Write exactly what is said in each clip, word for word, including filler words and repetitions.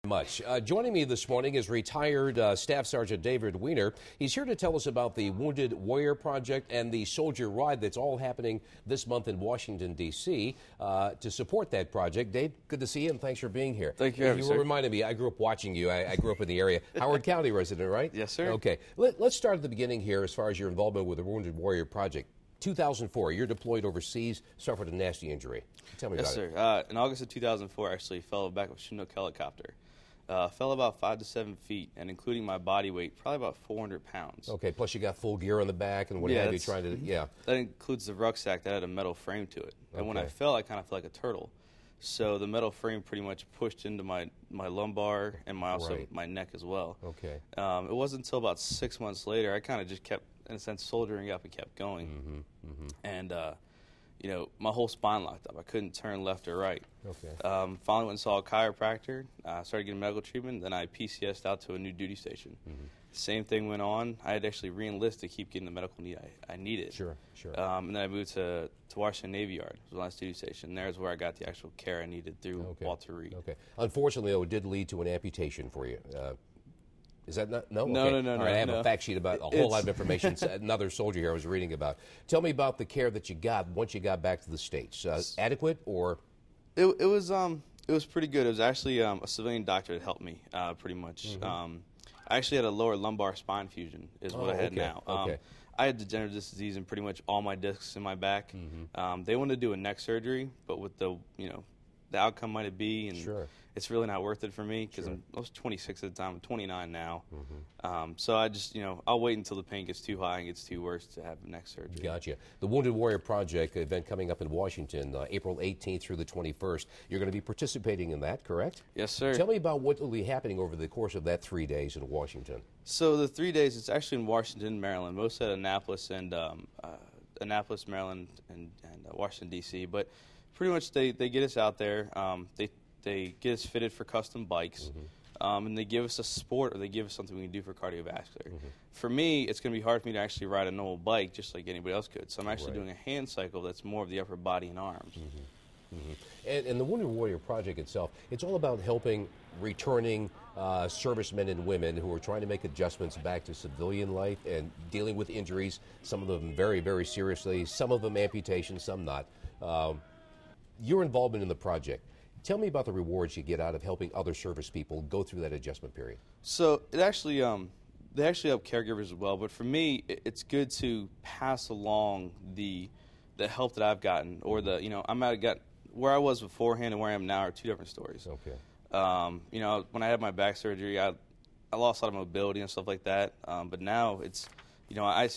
Much. Uh, joining me this morning is retired uh, Staff Sergeant David Weiner. He's here to tell us about the Wounded Warrior Project and the Soldier Ride that's all happening this month in Washington, D C Uh, to support that project. Dave, good to see you, and thanks for being here. Thank you. You were reminding me, I grew up watching you. I, I grew up in the area. Howard County resident, right? Yes, sir. Okay. Let, let's start at the beginning here as far as your involvement with the Wounded Warrior Project. two thousand four, you're deployed overseas, suffered a nasty injury. Tell me yes, about it. Yes, sir. Uh, in August of two thousand four, I actually fell back of a Chinook helicopter. Uh, fell about five to seven feet, and including my body weight, probably about four hundred pounds. Okay, plus you got full gear on the back and what yeah, have you trying to, yeah. That includes the rucksack that had a metal frame to it. And okay. when I fell, I kind of felt like a turtle. So the metal frame pretty much pushed into my, my lumbar and my also right. my neck as well. Okay. Um, it wasn't until about six months later, I kind of just kept, in a sense, soldiering up and kept going. Mm-hmm, mm-hmm. And, uh, you know, my whole spine locked up. I couldn't turn left or right. Okay. Um, finally went and saw a chiropractor, uh, started getting medical treatment, then I P C S'd out to a new duty station. Mm-hmm. Same thing went on. I had actually re-enlisted to keep getting the medical need I, I needed. Sure, sure. Um, and then I moved to, to Washington Navy Yard, was the last duty station. There's where I got the actual care I needed through okay. Walter Reed. Okay. Unfortunately, though, it did lead to an amputation for you. Uh, Is that not? No? No, okay. no, no, All no. right, I have no. a fact sheet about a whole it's... lot of information. Another soldier here I was reading about. Tell me about the care that you got once you got back to the States. Uh, adequate or? It, it was um it was pretty good. It was actually um, a civilian doctor that helped me uh, pretty much. Mm-hmm. um, I actually had a lower lumbar spine fusion is what oh, I had okay. now. Um, okay. I had degenerative disc disease in pretty much all my discs in my back. Mm-hmm. um, they wanted to do a neck surgery, but with the you know the outcome might it be and. Sure. It's really not worth it for me because sure. I was twenty-six at the time. I'm twenty-nine now. Mm-hmm. Um, so I just, you know, I'll wait until the pain gets too high and gets too worse to have neck surgery. Gotcha. The Wounded Warrior Project event coming up in Washington, uh, April eighteenth through the twenty-first. You're going to be participating in that, correct? Yes, sir. Tell me about what will be happening over the course of that three days in Washington. So the three days, it's actually in Washington, Maryland, most at Annapolis and um, uh, Annapolis, Maryland, and, and uh, Washington, D C But pretty much they, they get us out there. Um, they They get us fitted for custom bikes, mm-hmm. um, and they give us a sport or they give us something we can do for cardiovascular. Mm-hmm. For me, it's going to be hard for me to actually ride a normal bike just like anybody else could. So I'm actually right. doing a hand cycle that's more of the upper body and arms. Mm-hmm. Mm-hmm. And, and the Wounded Warrior Project itself, it's all about helping returning uh, servicemen and women who are trying to make adjustments back to civilian life and dealing with injuries, some of them very, very seriously, some of them amputation, some not. Um, your involvement in the project. Tell me about the rewards you get out of helping other service people go through that adjustment period. So it actually, um, they actually help caregivers as well. But for me, it's good to pass along the the help that I've gotten, or the you know I'm at got where I was beforehand and where I am now are two different stories. Okay. Um, you know, when I had my back surgery, I I lost a lot of mobility and stuff like that. Um, but now it's, you know, I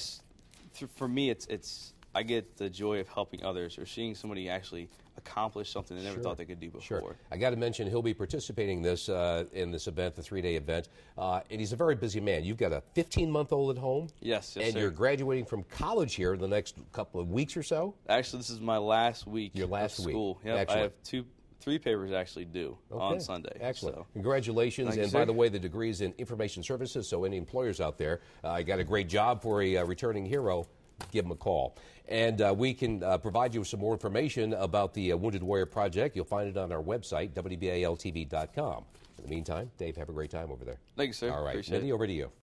for me it's it's. I get the joy of helping others or seeing somebody actually accomplish something they never sure. thought they could do before. Sure. I got to mention he'll be participating in this uh, in this event, the three-day event, uh, and he's a very busy man. You've got a fifteen-month-old at home. Yes, yes, and sir. You're graduating from college here in the next couple of weeks or so. Actually, this is my last week. Your last of week. School. Yep, Excellent. I have two. Three papers actually due okay. on Sunday. Excellent. So. Congratulations. Thank and you, by sir. the way, the degree is in information services, so any employers out there, I uh, got a great job for a uh, returning hero. Give them a call. And uh, we can uh, provide you with some more information about the uh, Wounded Warrior Project. You'll find it on our website, W B A L T V dot com. In the meantime, Dave, have a great time over there. Thank you, sir. All right. Appreciate Mindy, it. over to you.